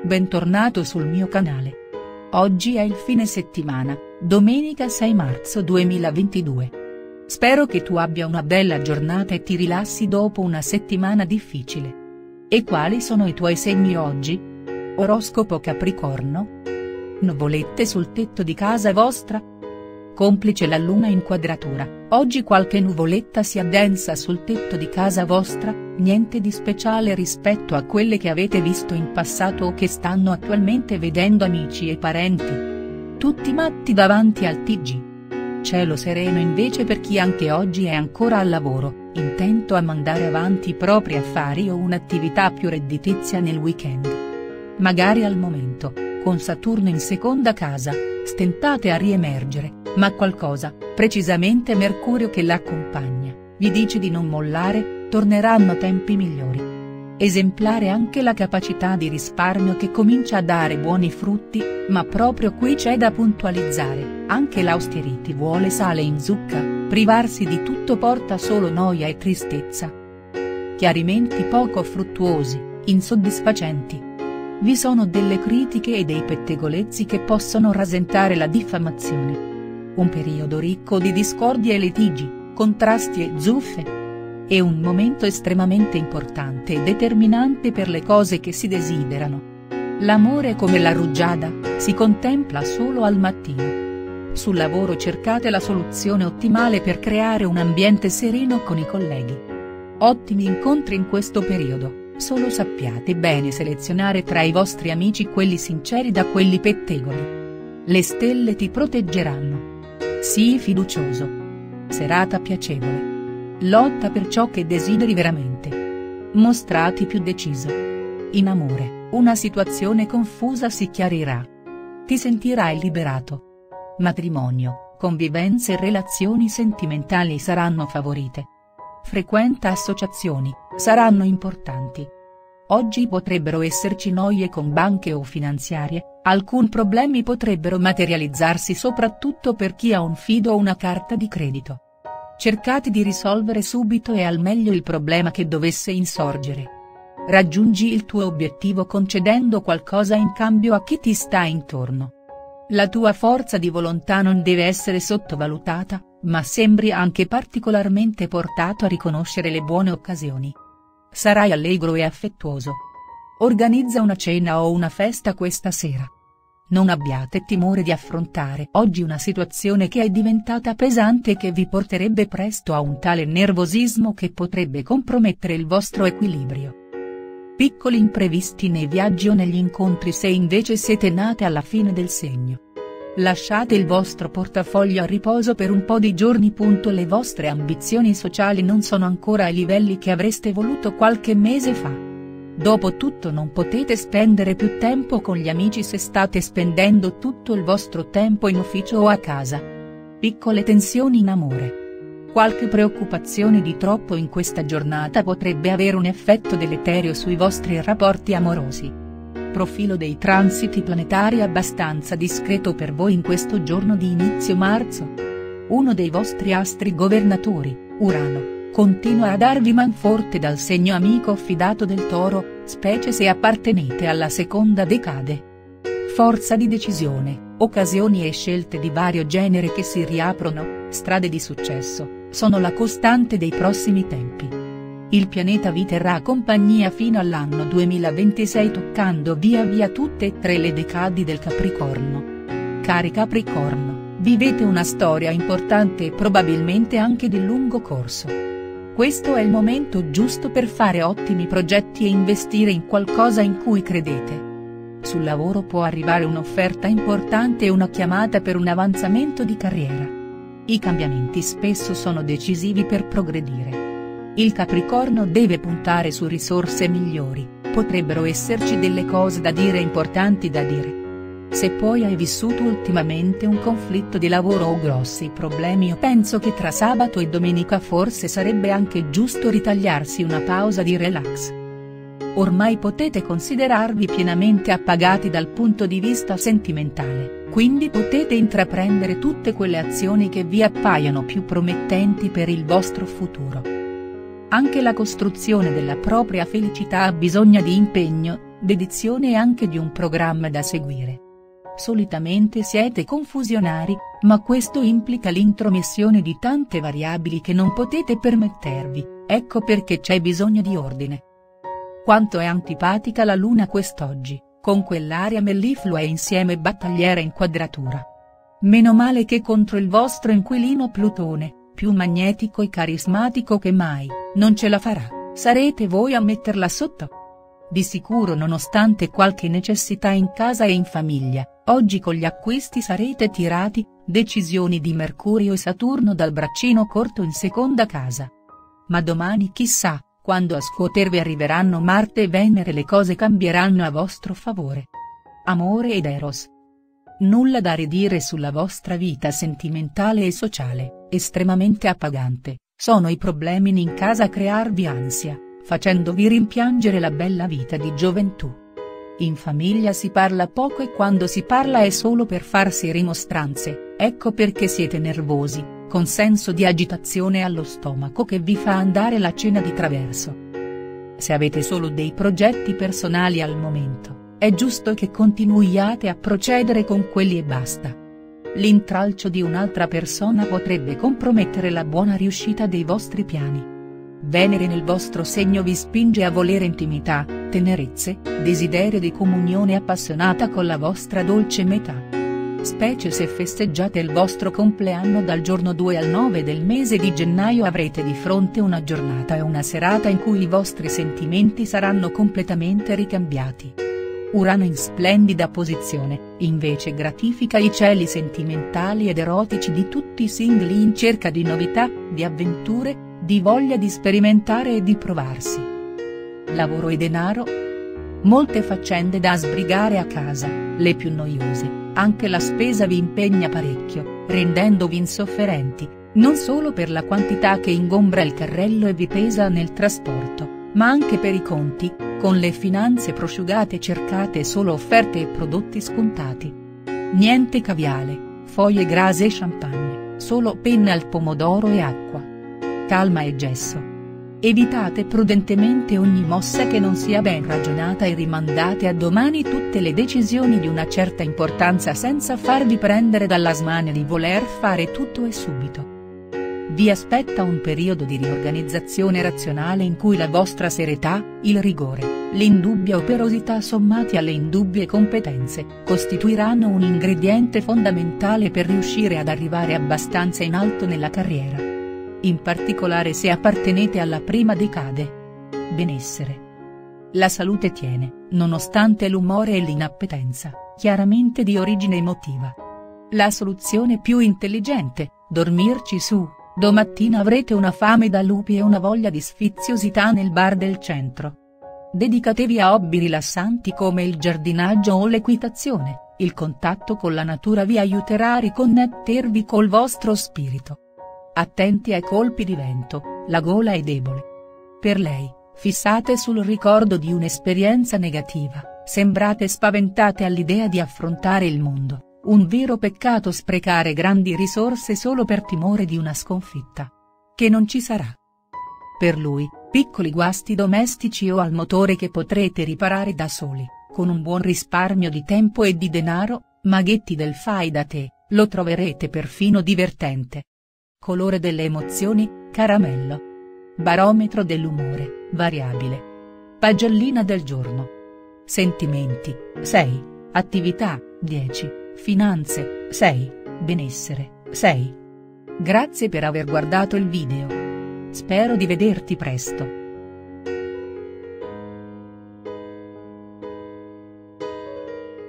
bentornato sul mio canale. Oggi è il fine settimana, domenica 6 marzo 2022. Spero che tu abbia una bella giornata e ti rilassi dopo una settimana difficile. E quali sono i tuoi segni oggi? Oroscopo Capricorno. Nuvolette sul tetto di casa vostra? Complice la luna in quadratura, oggi qualche nuvoletta si addensa sul tetto di casa vostra, niente di speciale rispetto a quelle che avete visto in passato o che stanno attualmente vedendo amici e parenti. Tutti matti davanti al TG. Cielo sereno invece per chi anche oggi è ancora al lavoro, intento a mandare avanti i propri affari o un'attività più redditizia nel weekend. Magari al momento, con Saturno in seconda casa, stentate a riemergere, ma qualcosa, precisamente Mercurio che l'accompagna, vi dice di non mollare, torneranno tempi migliori. Esemplare anche la capacità di risparmio che comincia a dare buoni frutti, ma proprio qui c'è da puntualizzare, anche l'austerity vuole sale in zucca, privarsi di tutto porta solo noia e tristezza. Chiarimenti poco fruttuosi, insoddisfacenti. Vi sono delle critiche e dei pettegolezzi che possono rasentare la diffamazione. Un periodo ricco di discordie e litigi, contrasti e zuffe. È un momento estremamente importante e determinante per le cose che si desiderano. L'amore come la rugiada, si contempla solo al mattino. Sul lavoro cercate la soluzione ottimale per creare un ambiente sereno con i colleghi. Ottimi incontri in questo periodo. Solo sappiate bene selezionare tra i vostri amici quelli sinceri da quelli pettegoli. Le stelle ti proteggeranno. Sii fiducioso. Serata piacevole. Lotta per ciò che desideri veramente. Mostrati più deciso. In amore, una situazione confusa si chiarirà. Ti sentirai liberato. Matrimonio, convivenze e relazioni sentimentali saranno favorite. Frequenta associazioni, saranno importanti. Oggi potrebbero esserci noie con banche o finanziarie, alcuni problemi potrebbero materializzarsi soprattutto per chi ha un fido o una carta di credito. Cercate di risolvere subito e al meglio il problema che dovesse insorgere. Raggiungi il tuo obiettivo concedendo qualcosa in cambio a chi ti sta intorno. La tua forza di volontà non deve essere sottovalutata, ma sembri anche particolarmente portato a riconoscere le buone occasioni. Sarai allegro e affettuoso. Organizza una cena o una festa questa sera. Non abbiate timore di affrontare oggi una situazione che è diventata pesante e che vi porterebbe presto a un tale nervosismo che potrebbe compromettere il vostro equilibrio. Piccoli imprevisti nei viaggi o negli incontri se invece siete nate alla fine del segno. Lasciate il vostro portafoglio a riposo per un po' di giorni. Le vostre ambizioni sociali non sono ancora ai livelli che avreste voluto qualche mese fa. Dopotutto non potete spendere più tempo con gli amici se state spendendo tutto il vostro tempo in ufficio o a casa. Piccole tensioni in amore. Qualche preoccupazione di troppo in questa giornata potrebbe avere un effetto deleterio sui vostri rapporti amorosi. Profilo dei transiti planetari abbastanza discreto per voi in questo giorno di inizio marzo. Uno dei vostri astri governatori, Urano, continua a darvi manforte dal segno amico fidato del Toro, specie se appartenete alla seconda decade. Forza di decisione, occasioni e scelte di vario genere che si riaprono, strade di successo, sono la costante dei prossimi tempi. Il pianeta vi terrà compagnia fino all'anno 2026 toccando via via tutte e tre le decadi del Capricorno. Cari Capricorno, vivete una storia importante e probabilmente anche di lungo corso. Questo è il momento giusto per fare ottimi progetti e investire in qualcosa in cui credete. Sul lavoro può arrivare un'offerta importante e una chiamata per un avanzamento di carriera. I cambiamenti spesso sono decisivi per progredire. Il Capricorno deve puntare su risorse migliori, potrebbero esserci delle cose da dire importanti da dire. Se poi hai vissuto ultimamente un conflitto di lavoro o grossi problemi, io penso che tra sabato e domenica forse sarebbe anche giusto ritagliarsi una pausa di relax. Ormai potete considerarvi pienamente appagati dal punto di vista sentimentale, quindi potete intraprendere tutte quelle azioni che vi appaiono più promettenti per il vostro futuro. Anche la costruzione della propria felicità ha bisogno di impegno, dedizione e anche di un programma da seguire. Solitamente siete confusionari, ma questo implica l'intromissione di tante variabili che non potete permettervi, ecco perché c'è bisogno di ordine. Quanto è antipatica la luna quest'oggi, con quell'aria melliflua e insieme battagliera in quadratura. Meno male che contro il vostro inquilino Plutone, più magnetico e carismatico che mai, non ce la farà, sarete voi a metterla sotto. Di sicuro nonostante qualche necessità in casa e in famiglia, oggi con gli acquisti sarete tirati, decisioni di Mercurio e Saturno dal braccino corto in seconda casa. Ma domani chissà, quando a scuotervi arriveranno Marte e Venere le cose cambieranno a vostro favore. Amore ed Eros. Nulla da ridire sulla vostra vita sentimentale e sociale, estremamente appagante, sono i problemi in casa a crearvi ansia, facendovi rimpiangere la bella vita di gioventù. In famiglia si parla poco e quando si parla è solo per farsi rimostranze, ecco perché siete nervosi, con senso di agitazione allo stomaco che vi fa andare la cena di traverso. Se avete solo dei progetti personali al momento, è giusto che continuiate a procedere con quelli e basta. L'intralcio di un'altra persona potrebbe compromettere la buona riuscita dei vostri piani. Venere nel vostro segno vi spinge a volere intimità, tenerezze, desiderio di comunione appassionata con la vostra dolce metà. Specie se festeggiate il vostro compleanno dal giorno 2 al 9 del mese di gennaio avrete di fronte una giornata e una serata in cui i vostri sentimenti saranno completamente ricambiati. Urano in splendida posizione, invece gratifica i cieli sentimentali ed erotici di tutti i singoli in cerca di novità, di avventure, di voglia di sperimentare e di provarsi. Lavoro e denaro? Molte faccende da sbrigare a casa, le più noiose, anche la spesa vi impegna parecchio, rendendovi insofferenti, non solo per la quantità che ingombra il carrello e vi pesa nel trasporto, ma anche per i conti, con le finanze prosciugate cercate solo offerte e prodotti scontati. Niente caviale, foglie grase e champagne, solo penna al pomodoro e acqua. Calma e gesso. Evitate prudentemente ogni mossa che non sia ben ragionata e rimandate a domani tutte le decisioni di una certa importanza senza farvi prendere dalla smania di voler fare tutto e subito. Vi aspetta un periodo di riorganizzazione razionale in cui la vostra serietà, il rigore, l'indubbia operosità sommati alle indubbie competenze, costituiranno un ingrediente fondamentale per riuscire ad arrivare abbastanza in alto nella carriera. In particolare se appartenete alla prima decade. Benessere. La salute tiene, nonostante l'umore e l'inappetenza, chiaramente di origine emotiva. La soluzione più intelligente, dormirci su, domattina avrete una fame da lupi e una voglia di sfiziosità nel bar del centro. Dedicatevi a hobby rilassanti come il giardinaggio o l'equitazione, il contatto con la natura vi aiuterà a riconnettervi col vostro spirito. Attenti ai colpi di vento, la gola è debole. Per lei, fissate sul ricordo di un'esperienza negativa, sembrate spaventate all'idea di affrontare il mondo, un vero peccato sprecare grandi risorse solo per timore di una sconfitta. Che non ci sarà. Per lui, piccoli guasti domestici o al motore che potrete riparare da soli, con un buon risparmio di tempo e di denaro, maghetti del fai da te, lo troverete perfino divertente. Colore delle emozioni, caramello. Barometro dell'umore, variabile. Pagellina del giorno. Sentimenti, 6, attività, 10, finanze, 6, benessere, 6. Grazie per aver guardato il video. Spero di vederti presto.